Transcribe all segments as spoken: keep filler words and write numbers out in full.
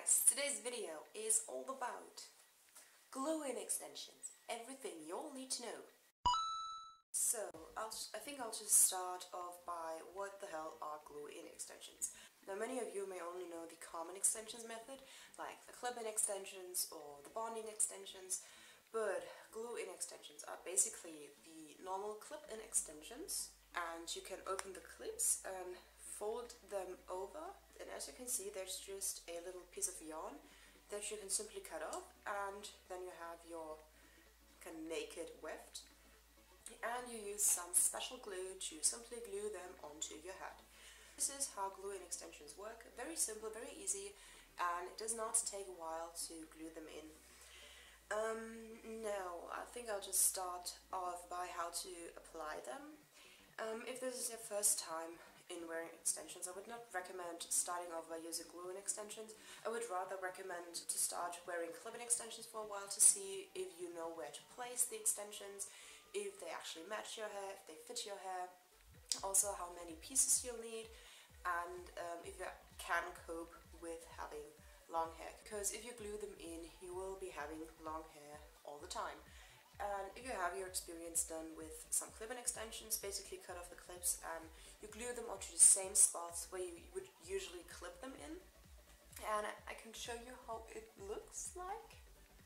guys, today's video is all about glue-in extensions, everything you all need to know. So, I'll, I think I'll just start off by what the hell are glue-in extensions. Now many of you may only know the common extensions method, like the clip-in extensions or the bonding extensions, but glue-in extensions are basically the normal clip-in extensions, and you can open the clips and fold them over, and as you can see there's just a little piece of yarn that you can simply cut off, and then you have your kind of naked weft, and you use some special glue to simply glue them onto your head. This is how glue-in extensions work. Very simple, very easy, and it does not take a while to glue them in. Um, now, I think I'll just start off by how to apply them. Um, if this is your first time in wearing extensions, I would not recommend starting off by using glue-in extensions. I would rather recommend to start wearing clip-in extensions for a while to see if you know where to place the extensions, if they actually match your hair, if they fit your hair, also how many pieces you'll need, and um, if you can cope with having long hair. Because if you glue them in, you will be having long hair all the time. And if you have your experience done with some clip-in extensions, basically cut off the clips and you glue them onto the same spots where you would usually clip them in. And I can show you how it looks like.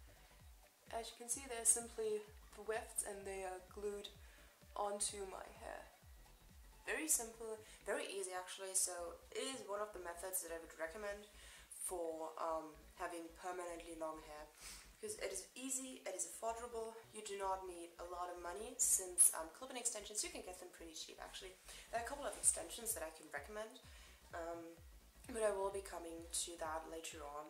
As you can see, they're simply the wefts and they are glued onto my hair. Very simple, very easy actually, so it is one of the methods that I would recommend for um, having permanently long hair. Because it is easy, it is affordable, you do not need a lot of money, since um, clip-in extensions, you can get them pretty cheap actually. There are a couple of extensions that I can recommend, um, but I will be coming to that later on.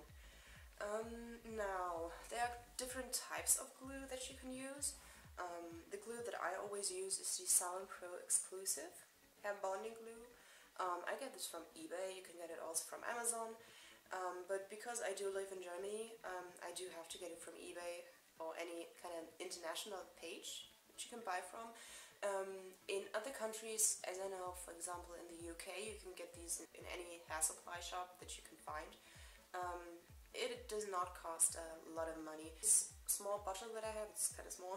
Um, now, there are different types of glue that you can use. Um, the glue that I always use is the Salon Pro exclusive hair bonding glue. Um, I get this from eBay, you can get it also from Amazon. Um, but because I do live in Germany, um, I do have to get it from eBay or any kind of international page that you can buy from. Um, in other countries, as I know, for example in the U K, you can get these in, in any hair supply shop that you can find. Um, it does not cost a lot of money. This small bottle that I have, it's kind of small,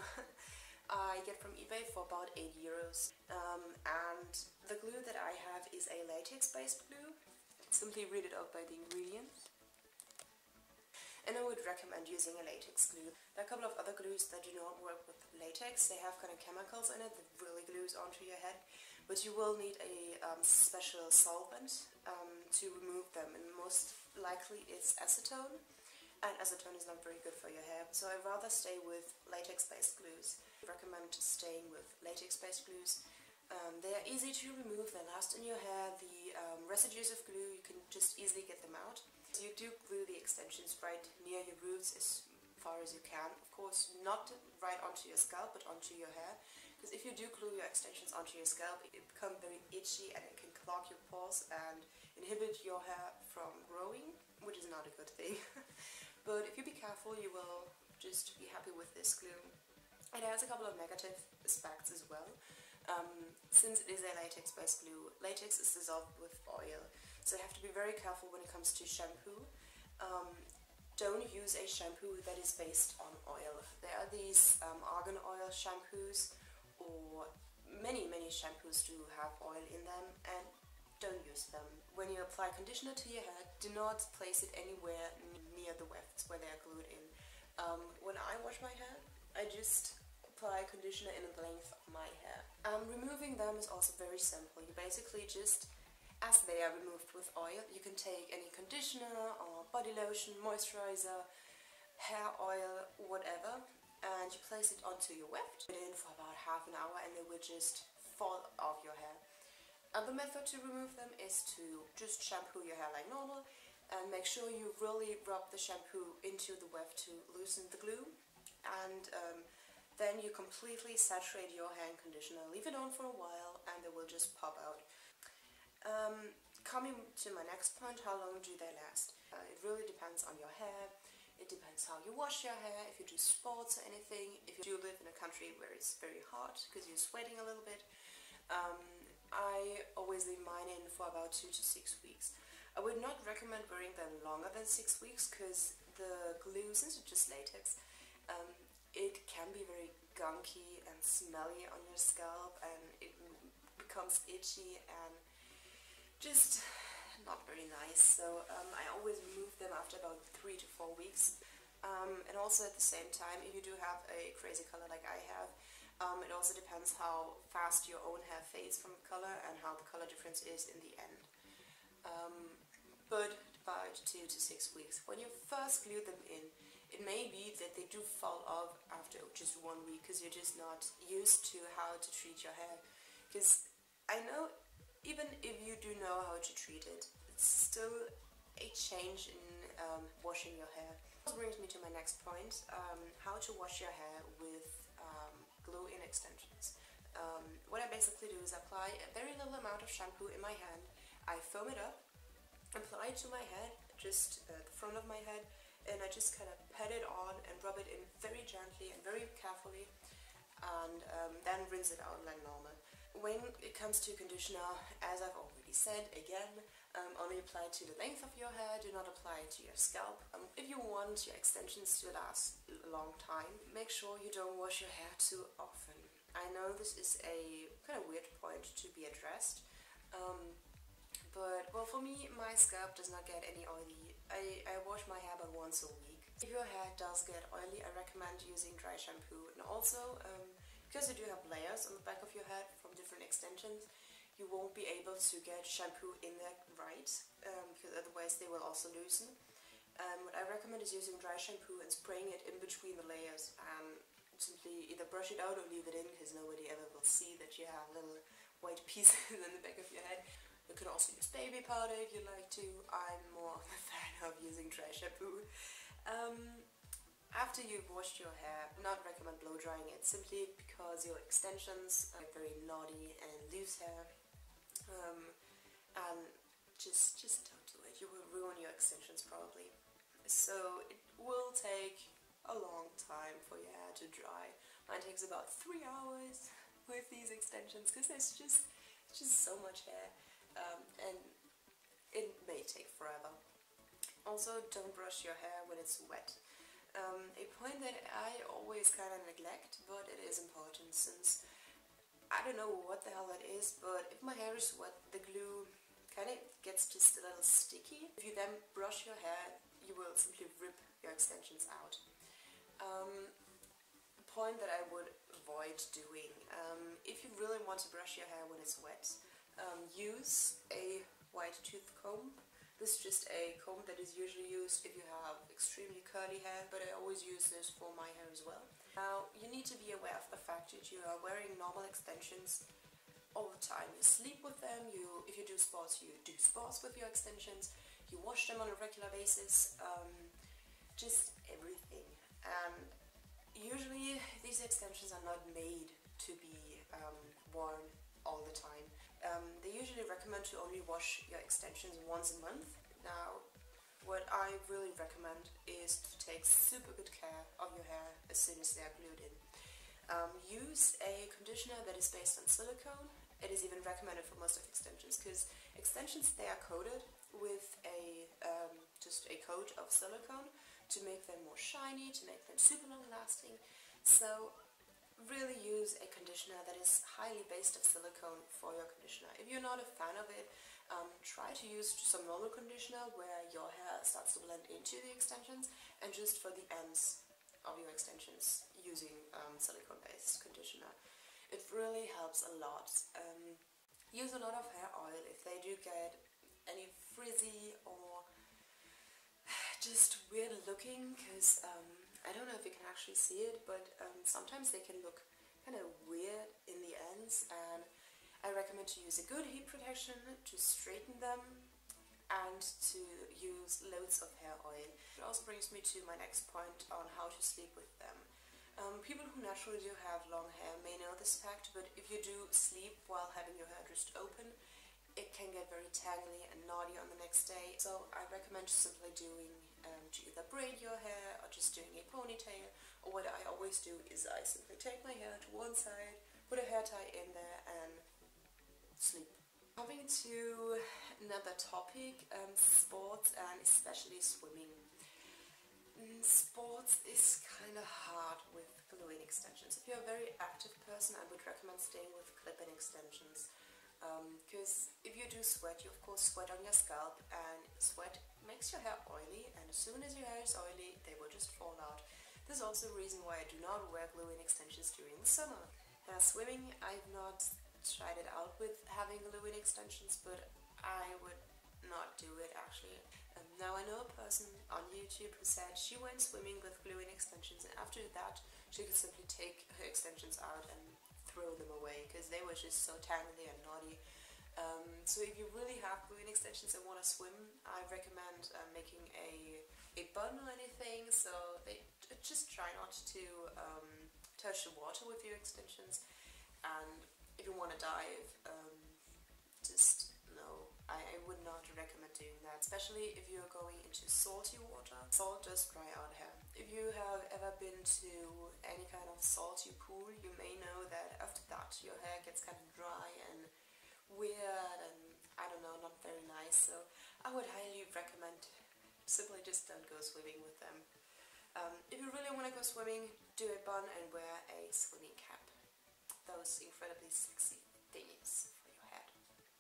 I get from eBay for about eight euros. Um, and the glue that I have is a latex-based glue. Simply read it out by the ingredients. And I would recommend using a latex glue. There are a couple of other glues that do not work with latex. They have kind of chemicals in it that really glues onto your head. But you will need a um, special solvent um, to remove them, and most likely it's acetone. And acetone is not very good for your hair, so I'd rather stay with latex-based glues. I recommend staying with latex-based glues. Um, they are easy to remove, they last in your hair, the um, residues of glue, you can just easily get them out. So you do glue the extensions right near your roots as far as you can. Of course, not right onto your scalp, but onto your hair. Because if you do glue your extensions onto your scalp, it becomes very itchy and it can clog your pores and inhibit your hair from growing, which is not a good thing. But if you be careful, you will just be happy with this glue. It has a couple of negative aspects as well. Um, since it is a latex-based glue, latex is dissolved with oil, so you have to be very careful when it comes to shampoo. Um, don't use a shampoo that is based on oil. There are these um, argan oil shampoos, or many, many shampoos do have oil in them, and don't use them. When you apply conditioner to your head, do not place it anywhere near the wefts where they are glued in. Um, when I wash my hair, I just apply conditioner in the length of my hair. Um, removing them is also very simple. You basically just, as they are removed with oil, you can take any conditioner or body lotion, moisturizer, hair oil, whatever, and you place it onto your weft. Put it in for about half an hour and they will just fall off your hair. Other method to remove them is to just shampoo your hair like normal and make sure you really rub the shampoo into the weft to loosen the glue. And um, then you completely saturate your hair in conditioner, leave it on for a while, and they will just pop out. Um, coming to my next point, how long do they last? Uh, it really depends on your hair, it depends how you wash your hair, if you do sports or anything, if you do live in a country where it's very hot because you're sweating a little bit. Um, I always leave mine in for about two to six weeks. I would not recommend wearing them longer than six weeks because the glue, since it's just latex, um, it can be very gunky and smelly on your scalp, and it becomes itchy and just not very nice. So um, I always remove them after about three to four weeks. Um, and also at the same time, if you do have a crazy color like I have, um, it also depends how fast your own hair fades from color and how the color difference is in the end. Um, but about two to six weeks. When you first glue them in, it may be that they do fall off after just one week because you're just not used to how to treat your hair. Because I know even if you do know how to treat it, it's still a change in um, washing your hair. This brings me to my next point, um, how to wash your hair with um, glue-in extensions. Um, what I basically do is apply a very little amount of shampoo in my hand, I foam it up, apply it to my head, just uh, the front of my head, and I just kind of pat it on and rub it in very gently and very carefully, and um, then rinse it out like normal. When it comes to conditioner, as I've already said, again, um, only apply to the length of your hair, do not apply to your scalp. Um, if you want your extensions to last a long time, make sure you don't wash your hair too often. I know this is a kind of weird point to be addressed, um, but well, for me, my scalp does not get any oily. I, I wash my hair about once a week. If your hair does get oily, I recommend using dry shampoo. And also, um, because you do have layers on the back of your head from different extensions, you won't be able to get shampoo in there right, um, because otherwise they will also loosen. Um, what I recommend is using dry shampoo and spraying it in between the layers, and simply either brush it out or leave it in, because nobody ever will see that you have little white pieces in the back of your head. You can also use baby powder if you like to. I'm more of a fan of using dry shampoo. Um, after you've washed your hair, I not recommend blow drying it, simply because your extensions are very knotty and loose hair. Um, and just, just don't do it. You will ruin your extensions probably. So it will take a long time for your hair to dry. Mine takes about three hours with these extensions because there's just, just so much hair. Um, and it may take forever. Also, don't brush your hair when it's wet. Um, a point that I always kind of neglect, but it is important, since I don't know what the hell that is, but if my hair is wet, the glue kind of gets just a little sticky. If you then brush your hair, you will simply rip your extensions out. Um, a point that I would avoid doing, um, if you really want to brush your hair when it's wet, Um, use a white tooth comb. This is just a comb that is usually used if you have extremely curly hair, but I always use this for my hair as well. Now, you need to be aware of the fact that you are wearing normal extensions all the time. You sleep with them, you, if you do sports, you do sports with your extensions, you wash them on a regular basis, um, just everything. And usually these extensions are not made to be um, worn all the time. Um, they usually recommend to only wash your extensions once a month. Now, what I really recommend is to take super good care of your hair as soon as they are glued in. Um, use a conditioner that is based on silicone. It is even recommended for most of extensions, because extensions, they are coated with a um, just a coat of silicone to make them more shiny, to make them super long lasting. So really use a conditioner that is highly based of silicone for your conditioner. If you're not a fan of it, um, try to use some normal conditioner where your hair starts to blend into the extensions, and just for the ends of your extensions using um, silicone based conditioner. It really helps a lot. Um, use a lot of hair oil if they do get any frizzy or just weird looking, because um, I don't know if you can actually see it, but um, sometimes they can look kind of weird in the ends, and I recommend to use a good heat protection to straighten them and to use loads of hair oil. It also brings me to my next point on how to sleep with them. Um, people who naturally do have long hair may know this fact, but if you do sleep while having your hair just open, it can get very tangly and knotty on the next day. So I recommend simply doing um, to either braid your hair or just doing a ponytail. Or what I always do is I simply take my hair to one side, put a hair tie in there and sleep. Coming to another topic, um, sports and especially swimming. Mm, sports is kind of hard with glue-in extensions. If you're a very active person, I would recommend staying with clip-in extensions. Because um, if you do sweat, you of course sweat on your scalp, and sweat makes your hair oily, and as soon as your hair is oily, they will just fall out. This is also a reason why I do not wear glue-in extensions during the summer. Now, swimming, I've not tried it out with having glue-in extensions, but I would not do it actually. Um, now I know a person on YouTube who said she went swimming with glue-in extensions, and after that she could simply take her extensions out and throw them away because they were just so tangly and knotty. Um, so if you really have glue-in extensions and want to swim, I recommend uh, making a, a bun or anything, so they just try not to um, touch the water with your extensions. And if you want to dive, um, just no, I, I would not recommend doing that, especially if you're going into salty water. Salt does dry out hair. If you have ever been to any kind of salty pool, you may know that after that your hair gets kind of dry and weird and, I don't know, not very nice. So I would highly recommend simply just don't go swimming with them. Um, if you really want to go swimming, do a bun and wear a swimming cap. Those incredibly sexy thingies for your head.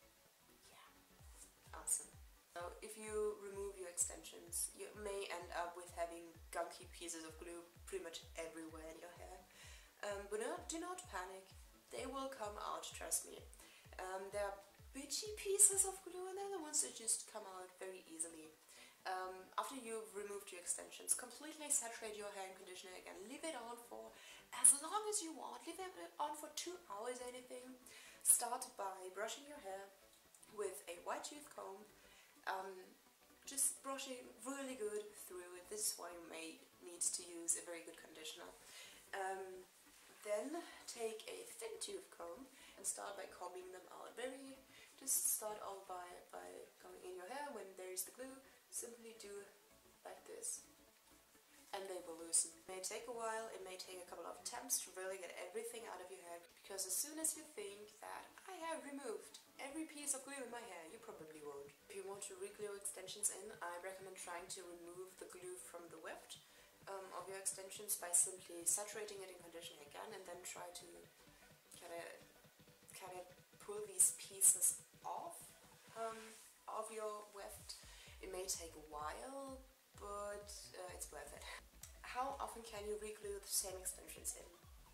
Yeah, awesome. So if you remove your extensions, you may end up with having gunky pieces of glue pretty much everywhere in your hair. Um, but no, do not panic, they will come out, trust me. Um, there are bitchy pieces of glue and they're the ones that just come out very easily. Um, after you've removed your extensions, completely saturate your hair in conditioner again. Leave it on for as long as you want. Leave it on for two hours anything. Start by brushing your hair with a white tooth comb. Um, just brushing really good through it. This is why you may need to use a very good conditioner. Um, then take a thin tooth comb and start by combing them out. Very, just start all by, by going in your hair when there is the glue. Simply do like this and they will loosen. It may take a while, it may take a couple of attempts to really get everything out of your hair, because as soon as you think that I have removed every piece of glue in my hair, you probably won't. If you want to re-glue extensions in, I recommend trying to remove the glue from the weft um, of your extensions by simply saturating it in conditioner again, and then try to kind of kind of pull these pieces off um, of your weft. It may take a while, but uh, it's worth it. How often can you re-glue the same extensions in?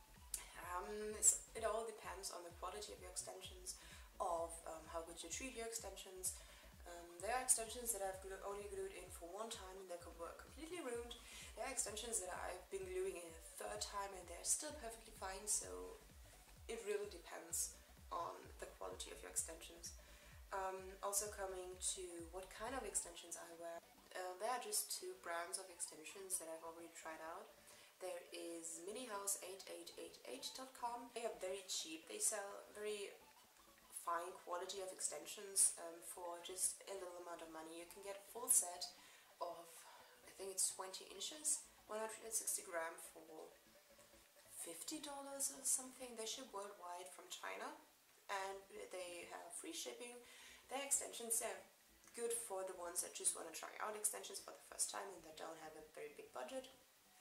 Um, it all depends on the quality of your extensions, of um, how good you treat your extensions. Um, there are extensions that I've glue only glued in for one time and they were completely ruined. There are extensions that I've been gluing in a third time and they're still perfectly fine, so it really depends on the quality of your extensions. Um, also coming to what kind of extensions I wear. Uh, there are just two brands of extensions that I've already tried out. There is mini house eight eight eight eight dot com. They are very cheap. They sell very fine quality of extensions um, for just a little amount of money. You can get a full set of, I think it's twenty inches, one hundred sixty gram for fifty dollars or something. They ship worldwide from China and they have free shipping. Their extensions are good for the ones that just want to try out extensions for the first time and that don't have a very big budget.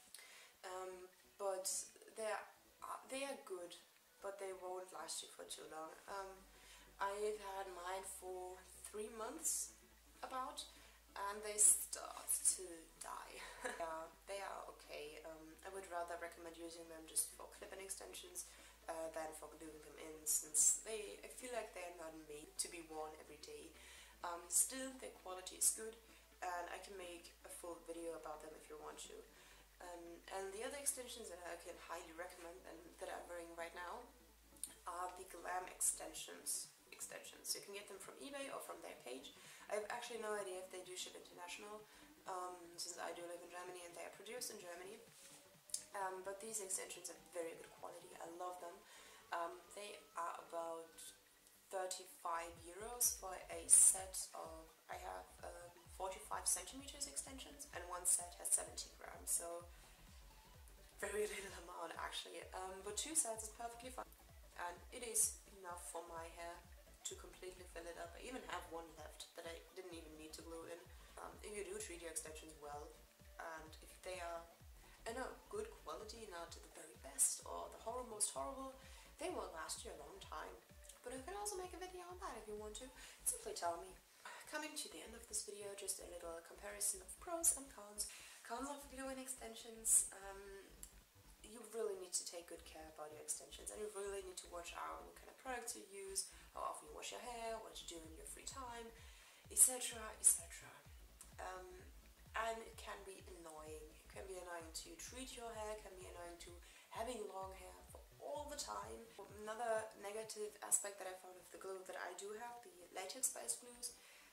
Um, but they are, they are good, but they won't last you for too long. Um, I've had mine for three months about, and they start to die. Yeah, they are okay. Um, I would rather recommend using them just for clip-in extensions uh, than for gluing them in, since they, I feel like they're not made to be worn every day. Um, still, their quality is good, and I can make a full video about them if you want to. Um, and the other extensions that I can highly recommend and that I'm wearing right now are the Glam extensions. Extensions. You can get them from eBay or from their page. I have actually no idea if they do ship international, um, since I do live in Germany and they are produced in Germany. Um, but these extensions are very good quality. I love them. Um, they are about thirty-five euros for a set of, I have um, forty-five centimeters extensions, and one set has seventy grams, so very little amount actually. Um, but two sets is perfectly fine, and it is enough for my hair. to completely fill it up. I even have one left that I didn't even need to glue in. Um, if you do treat your extensions well, and if they are in a good quality, not the very best or the hor most horrible, they will last you a long time. But I can also make a video on that if you want to. Simply tell me. Coming to the end of this video, just a little comparison of pros and cons. Cons of glue-in extensions. Um, you really need to take good care about your extensions, and you really need to watch out what kind of products you use, how often you wash your hair, what you do in your free time, et cetera, et cetera. Um, and it can be annoying. It can be annoying to treat your hair, it can be annoying to having long hair for all the time. Another negative aspect that I found of the glue that I do have, the latex-based glues,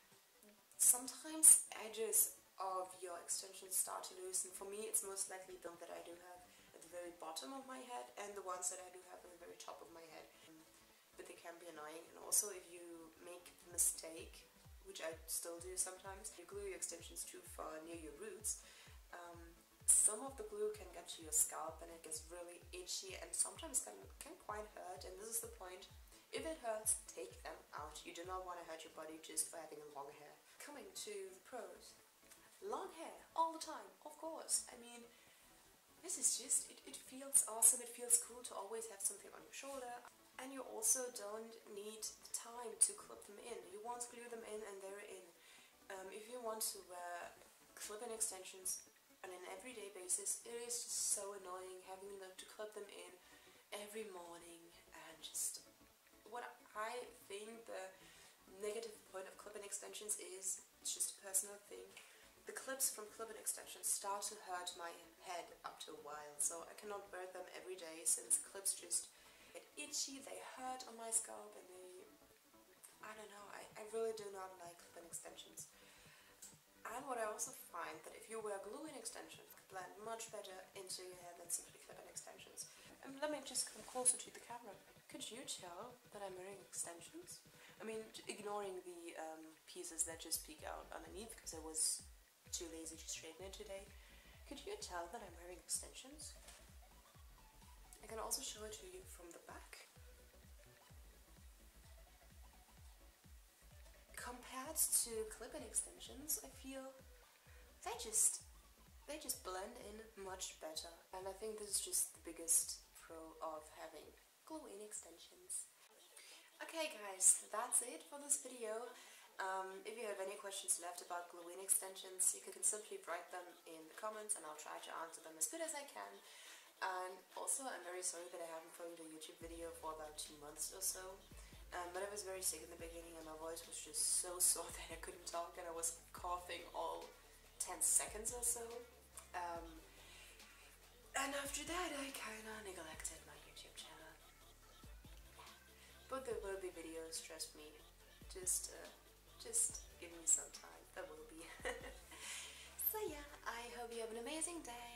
sometimes edges of your extensions start to loosen. For me, it's most likely the one that I do have at the very bottom of my head and the ones that I do have at the very top of my head. But they can be annoying. And also, if you make the mistake, which I still do sometimes, you glue your extensions too far near your roots, um, some of the glue can get to your scalp and it gets really itchy and sometimes can, can quite hurt, and this is the point. If it hurts, take them out. You do not want to hurt your body just for having long hair. Coming to the pros. Long hair, all the time, of course. I mean, this is just, it, it feels awesome, it feels cool to always have something on your shoulder. And you also don't need the time to clip them in. You want to glue them in and they're in. Um, if you want to wear clip-in extensions on an everyday basis, it is just so annoying having them to clip them in every morning. And just, what I think the negative point of clip-in extensions is, it's just a personal thing. The clips from clip-in extensions start to hurt my head after a while, so I cannot wear them every day since clips just get itchy, they hurt on my scalp, and they, I don't know, I, I really do not like clip-in extensions. And what I also find that if you wear glue-in extensions, they blend much better into your hair than simply clip-in extensions. And let me just come closer to the camera. Could you tell that I'm wearing extensions? I mean, ignoring the um, pieces that just peek out underneath because I was too lazy to straighten it today. Could you tell that I'm wearing extensions? I can also show it to you from the back. Compared to clip-in extensions, I feel they just they just blend in much better. And I think this is just the biggest pro of having glue-in extensions. Okay guys, that's it for this video. Um, if you have any questions left about glue-in extensions, you can simply write them in the comments and I'll try to answer them as good as I can. And also, I'm very sorry that I haven't filmed a YouTube video for about two months or so. Um, but I was very sick in the beginning and my voice was just so sore that I couldn't talk and I was coughing all ten seconds or so. Um, and after that I kinda neglected my YouTube channel. But there will be videos, trust me. Just, uh, just give me some time. There will be. So yeah, I hope you have an amazing day.